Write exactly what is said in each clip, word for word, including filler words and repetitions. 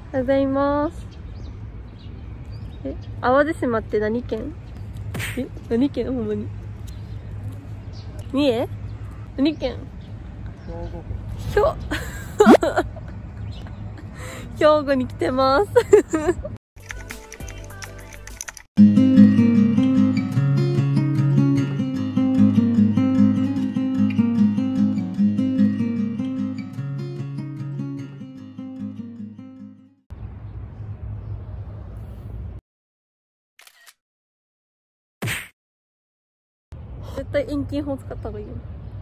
おはようございます。え、淡路島って何県？え、何県？ほんまに。三重？何県？兵庫県。兵庫に来てます。絶対遠近法使った方がいいよ。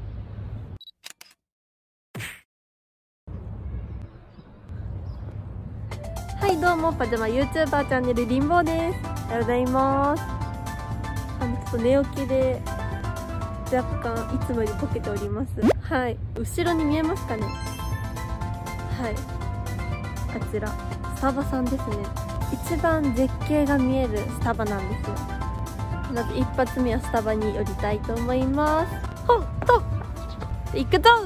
はいどうも、パジャマ YouTuber チャンネルりんぼうです。おはようございます。あのちょっと寝起きで若干いつもよりボケております。はい、後ろに見えますかね。はい、あちらスタバさんですね。一番絶景が見えるスタバなんですよ。まず一発目はスタバに寄りたいと思います。ほっと行くぞ。